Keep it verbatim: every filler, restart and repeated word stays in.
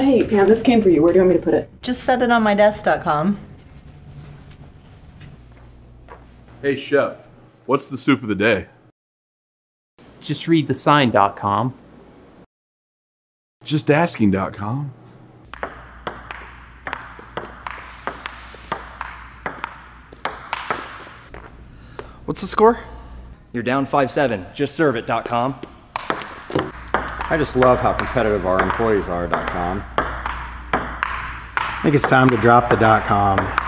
Hey, Pam, this came for you. Where do you want me to put it? Just set it on my desk dot com. Hey, Chef, what's the soup of the day? Just read the sign dot com. Just asking dot com. What's the score? You're down five seven. Just serve it dot com. I just love how competitive our employees are dot com. I think it's time to drop the dot com.